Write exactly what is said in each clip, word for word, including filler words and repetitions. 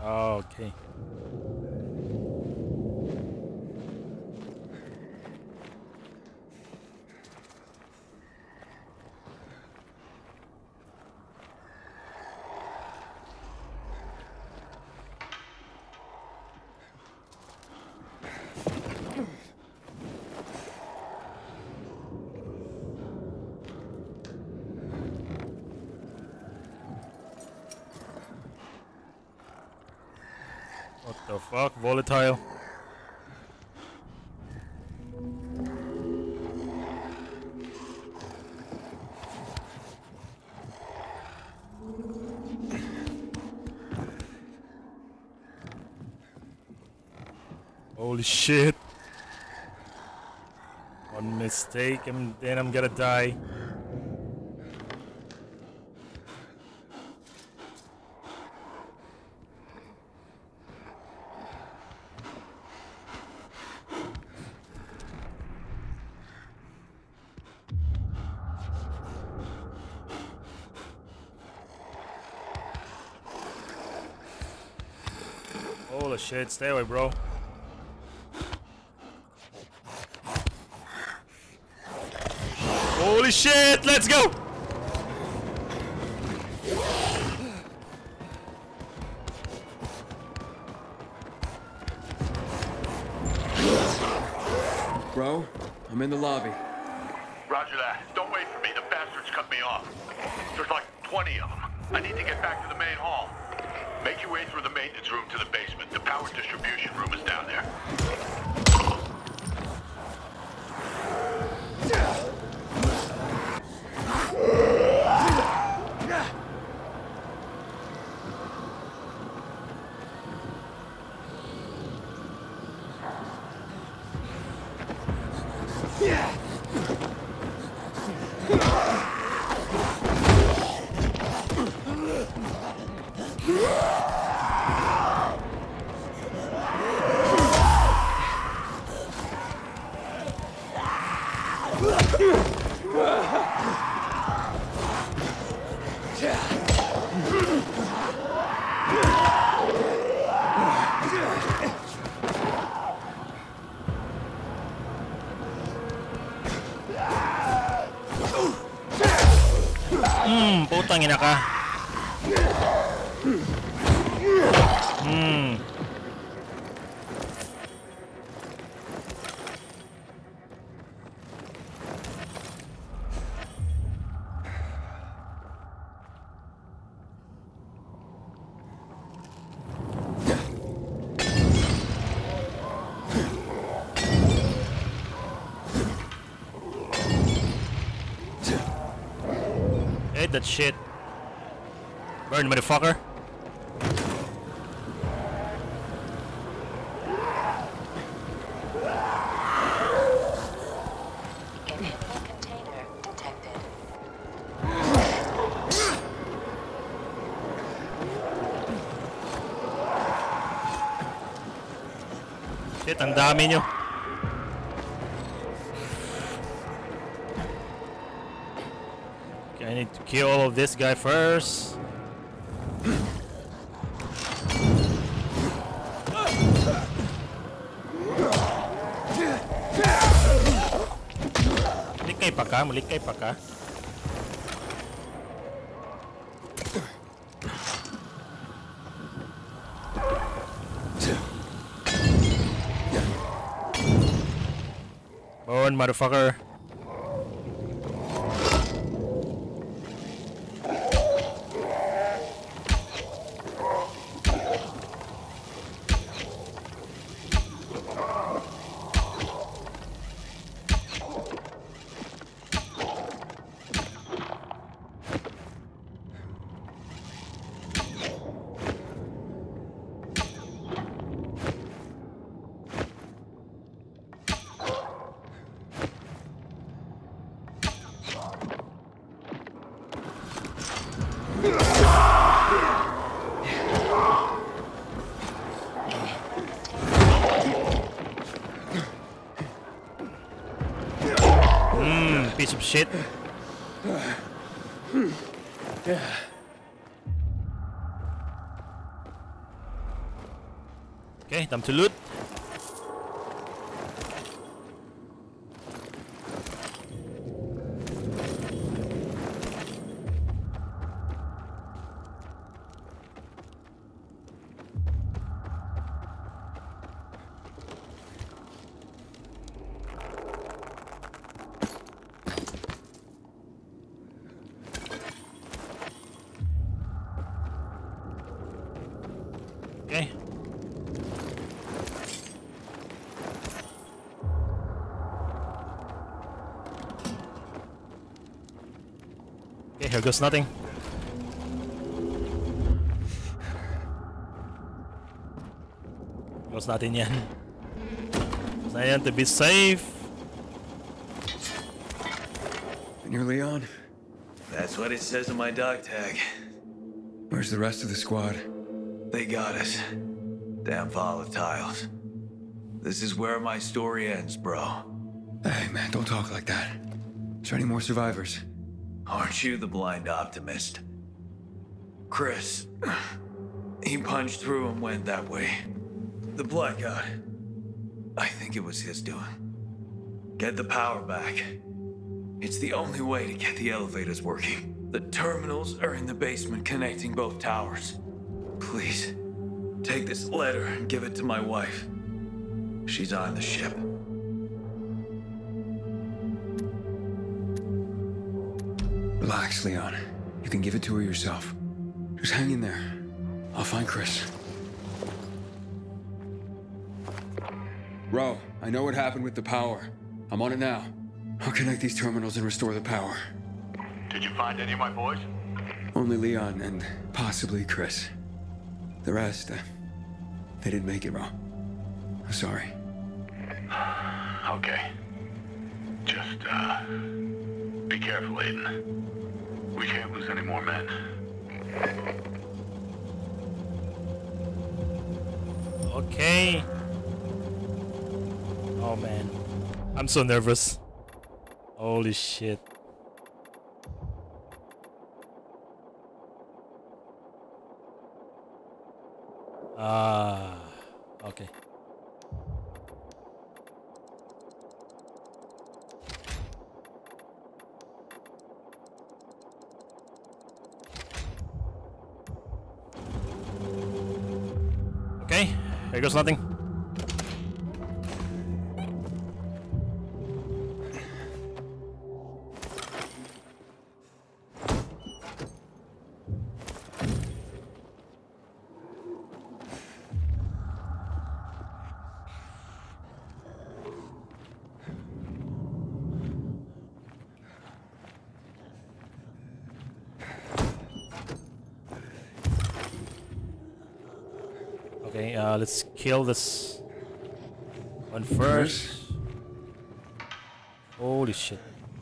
Oh, okay. What the fuck? Volatile. Holy shit. One mistake and then I'm gonna die. Holy shit, stay away, bro. Holy shit, let's go! Bro, I'm in the lobby. Roger that. Don't wait for me. The bastards cut me off. There's like twenty of them. I need to get back to the main hall. Make your way through the maintenance room to the basement. The power distribution room is down there. Hmm, putang ina ka. Hmm. Hate that shit. Burn, motherfucker. An hidden container detected. Shit, ang dami nyo. Okay, I need to kill all of this guy first. Likay pa ka, malikay pa ka. Burn, motherfucker. Piece of shit. Okay, time to loot. Okay. Okay, here goes nothing. Goes natin yan. Goes natin yan to be safe. And you're Leon? That's what it says on my dog tag. Where's the rest of the squad? They got us. Damn volatiles. This is where my story ends, bro. Hey, man, don't talk like that. Is there any more survivors? Aren't you the blind optimist? Chris. He punched through and went that way. The Blood God. I think it was his doing. Get the power back. It's the only way to get the elevators working. The terminals are in the basement connecting both towers. Please, take this letter and give it to my wife. She's on the ship. Relax, Leon. You can give it to her yourself. Just hang in there. I'll find Chris. Ro, I know what happened with the power. I'm on it now. I'll connect these terminals and restore the power. Did you find any of my boys? Only Leon and possibly Chris. The rest, uh, they didn't make it, Ro. I'm sorry. Okay. Just, uh... be careful, Aiden. We can't lose any more men. Okay. Oh man. I'm so nervous. Holy shit. Ah, okay. Okay, here goes nothing. Okay, uh, let's kill this one first. Holy shit.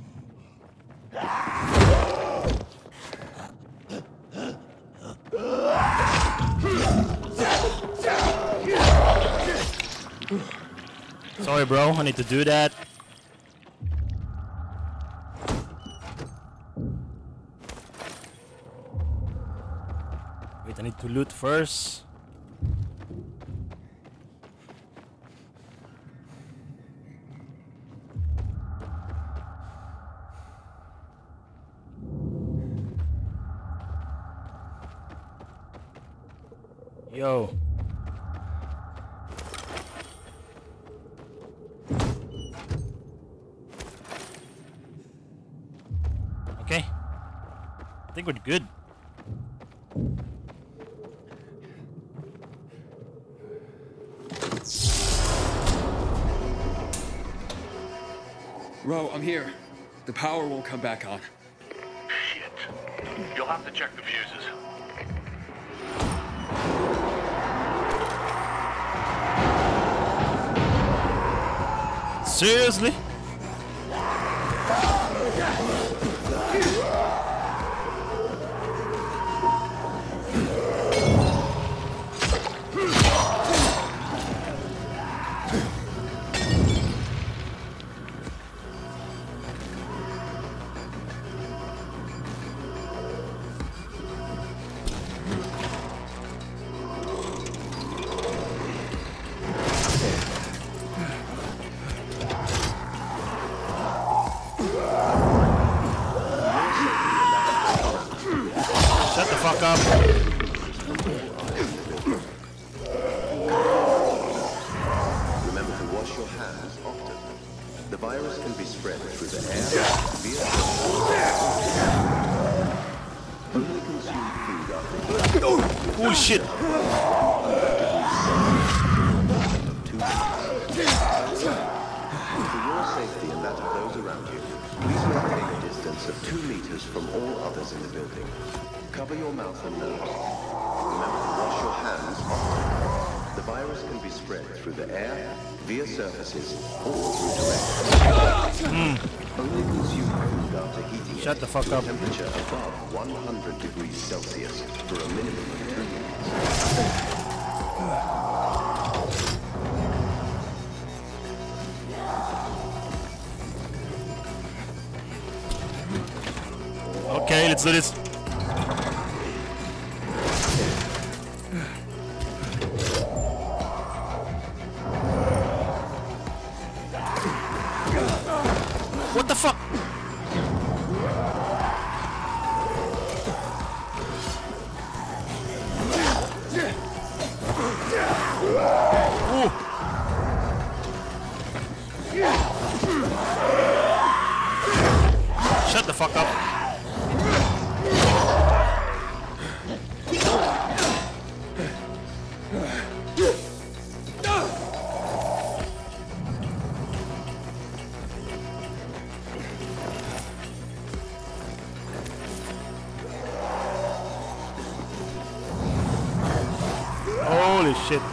Sorry, bro, I need to do that. Wait, I need to loot first. Yo. Okay. I think we're good. Ro, I'm here. The power won't come back on. Shit. You'll have to check the fuses. Seriously? Shut the fuck up. Remember to wash your hands often. The virus can be spread through the air, via... Only consume food after... Oh shit. For your safety and that of those around you, please maintain a distance of two meters from all others in the building. Cover your mouth and nose. Remember to wash your hands often. The virus can be spread through the air, via surfaces, or through direct. Mm. Only consume food after heating Shut it the fuck to a up. temperature above one hundred degrees Celsius for a minimum of two minutes. Okay, let's do this. What the fuck? Ooh. Shut the fuck up. Holy shit.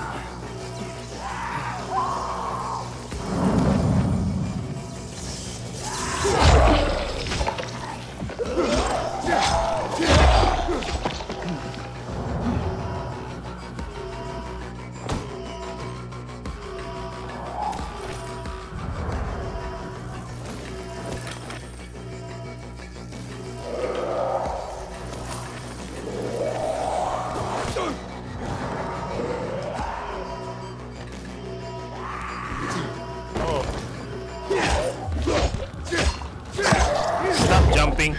Stop jumping.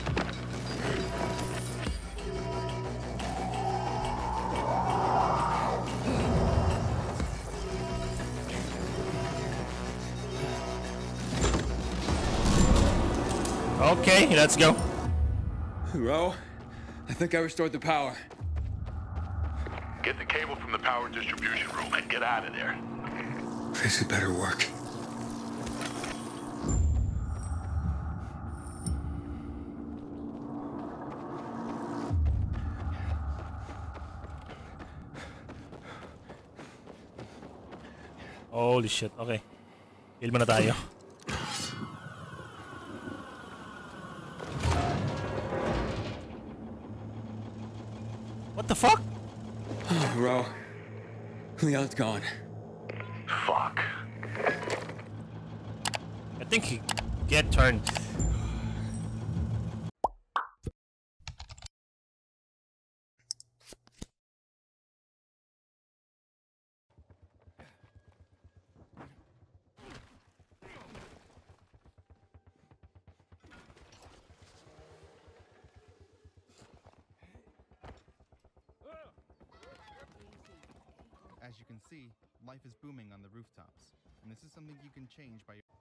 Okay, let's go. Ro, I think I restored the power. Get the cable from the power distribution room and get out of there. This had better work. Holy shit, okay. Heal muna tayo. What the fuck? Ro, Leon's gone. Fuck. I think he get turned. As you can see, life is booming on the rooftops, and this is something you can change by your